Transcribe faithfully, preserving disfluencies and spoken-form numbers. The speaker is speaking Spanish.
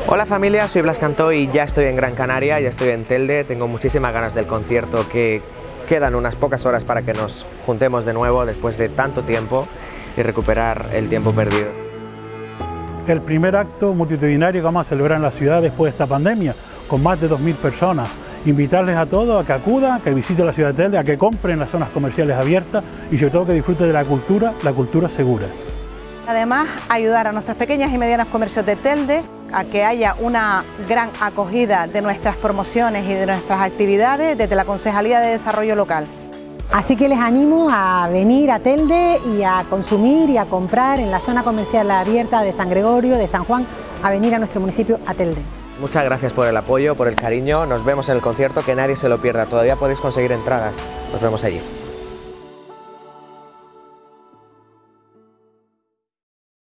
Hola familia, soy Blas Cantó y ya estoy en Gran Canaria, ya estoy en Telde, tengo muchísimas ganas del concierto, que quedan unas pocas horas para que nos juntemos de nuevo después de tanto tiempo y recuperar el tiempo perdido. El primer acto multitudinario que vamos a celebrar en la ciudad después de esta pandemia, con más de dos mil personas. Invitarles a todos a que acudan, a que visiten la ciudad de Telde, a que compren las zonas comerciales abiertas y sobre todo que disfruten de la cultura, la cultura segura. Además, ayudar a nuestros pequeños y medianos comercios de Telde a que haya una gran acogida de nuestras promociones y de nuestras actividades desde la Concejalía de Desarrollo Local. Así que les animo a venir a Telde y a consumir y a comprar en la zona comercial abierta de San Gregorio, de San Juan, a venir a nuestro municipio, a Telde. Muchas gracias por el apoyo, por el cariño, nos vemos en el concierto, que nadie se lo pierda, todavía podéis conseguir entradas, nos vemos allí.